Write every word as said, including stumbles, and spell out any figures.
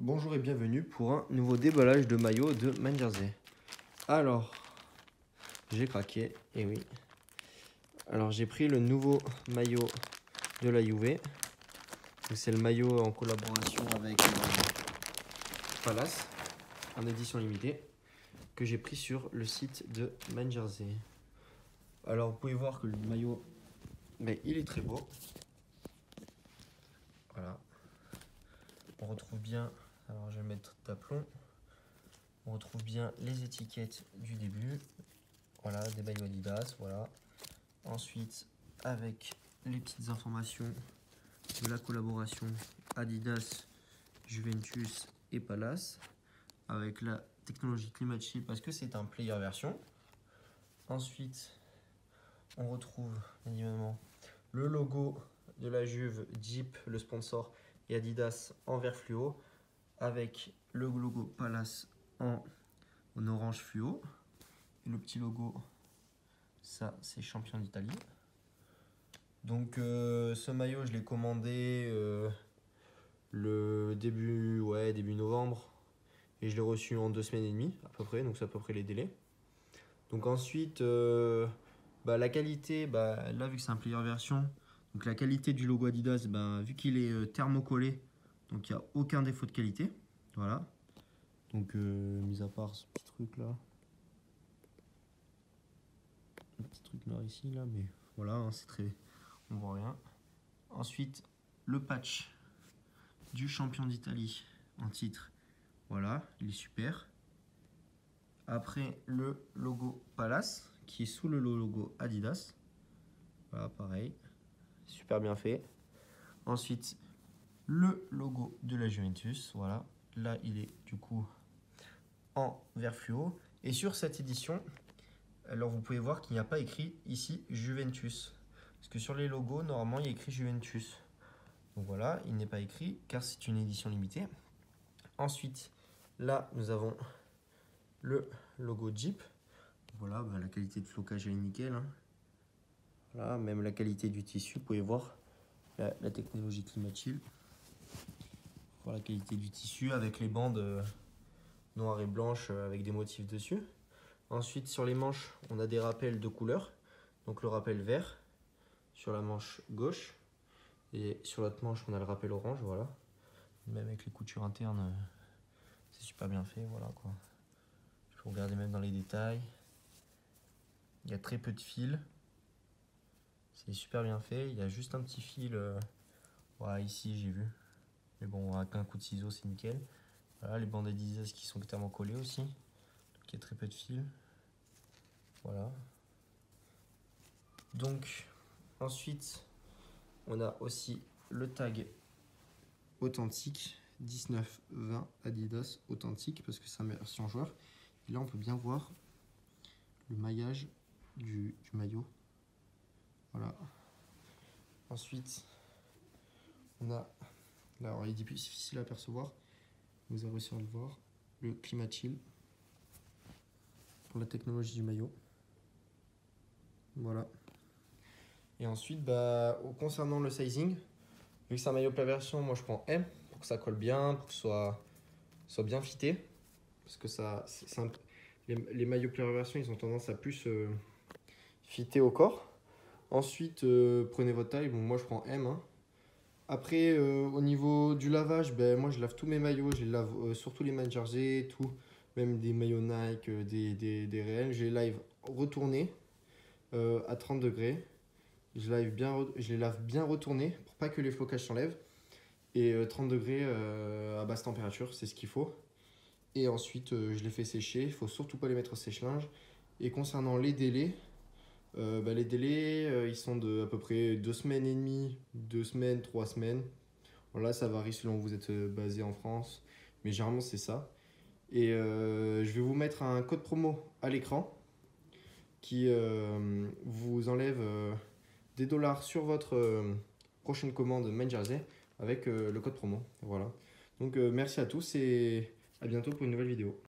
Bonjour et bienvenue pour un nouveau déballage de maillot de Man Jersey. Alors, j'ai craqué, et oui. Alors j'ai pris le nouveau maillot de la Juve. C'est le maillot en collaboration avec euh, Palace, en édition limitée, que j'ai pris sur le site de Man Jersey. Alors vous pouvez voir que le maillot, mais il est très beau. Voilà. On retrouve bien, alors je vais mettre d'aplomb. On retrouve bien les étiquettes du début. Voilà, des maillots Adidas, voilà. Ensuite, avec les petites informations de la collaboration Adidas, Juventus et Palace, avec la technologie ClimateShield parce que c'est un player version. Ensuite, on retrouve évidemment le logo de la Juve, Jeep, le sponsor, et Adidas en vert fluo, avec le logo Palace en, en orange fluo. Et le petit logo, ça c'est champion d'Italie. Donc euh, ce maillot, je l'ai commandé euh, le début, ouais, début novembre. Et je l'ai reçu en deux semaines et demie à peu près, donc c'est à peu près les délais. Donc ensuite, euh, bah, la qualité, bah, là vu que c'est un player version, donc la qualité du logo Adidas, bah, vu qu'il est euh, thermocollé, donc il n'y a aucun défaut de qualité. Voilà. Donc euh, mis à part ce petit truc là. Un petit truc noir ici là, mais voilà, hein, c'est très... on voit rien. Ensuite, le patch du champion d'Italie en titre. Voilà, il est super. Après, le logo Palace qui est sous le logo Adidas. Voilà, pareil. Super bien fait. Ensuite, le logo de la Juventus. Voilà, là, il est du coup en vert fluo. Et sur cette édition, alors vous pouvez voir qu'il n'y a pas écrit ici Juventus. Parce que sur les logos, normalement, il y a écrit Juventus. Donc voilà, il n'est pas écrit car c'est une édition limitée. Ensuite, là, nous avons le logo Jeep. Voilà, bah, la qualité de flocage est nickel. Hein. Voilà, même la qualité du tissu, vous pouvez voir la, la technologie ClimateShield. Voilà la qualité du tissu avec les bandes euh, noires et blanches euh, avec des motifs dessus. Ensuite, sur les manches, on a des rappels de couleurs. Donc le rappel vert sur la manche gauche. Et sur l'autre manche, on a le rappel orange, voilà. Même avec les coutures internes, euh, c'est super bien fait, voilà quoi. Je peux regarder même dans les détails. Il y a très peu de fils. C'est super bien fait. Il y a juste un petit fil. Euh, voilà, ici j'ai vu. Mais bon, avec un coup de ciseau, c'est nickel. Voilà, les bandes Adidas qui sont clairement collées aussi. Donc il y a très peu de fils. Voilà. Donc, ensuite, on a aussi le tag authentique dix-neuf vingt Adidas authentique parce que c'est un version joueur. Et là, on peut bien voir le maillage du, du maillot. Voilà. Ensuite, on a, là, alors il est difficile à percevoir, vous avez réussi à le voir, le ClimateShield pour la technologie du maillot. Voilà. Et ensuite, bah, concernant le sizing, vu que c'est un maillot plat version, moi je prends M pour que ça colle bien, pour que ce soit, soit bien fité. Parce que ça, c'est un, les, les maillots plat version, ils ont tendance à plus euh, fitter au corps. Ensuite, euh, prenez votre taille. Bon, moi, je prends M. Hein. Après, euh, au niveau du lavage, ben, moi, je lave tous mes maillots. Je les lave euh, surtout les Man Jersey, tout. Même des maillots Nike, euh, des, des, des réels. Je les lave retournés euh, à trente degrés. Je, lave bien, je les lave bien retournés pour pas que les flocages s'enlèvent. Et euh, trente degrés euh, à basse température, c'est ce qu'il faut. Et ensuite, euh, je les fais sécher. Il ne faut surtout pas les mettre au sèche-linge. Et concernant les délais, Euh, bah, les délais, euh, ils sont de à peu près deux semaines et demie, deux semaines, trois semaines. Voilà, ça varie selon où vous êtes euh, basé en France, mais généralement c'est ça. Et euh, je vais vous mettre un code promo à l'écran qui euh, vous enlève euh, des dollars sur votre euh, prochaine commande Man Jersey avec euh, le code promo. Voilà. Donc euh, merci à tous et à bientôt pour une nouvelle vidéo.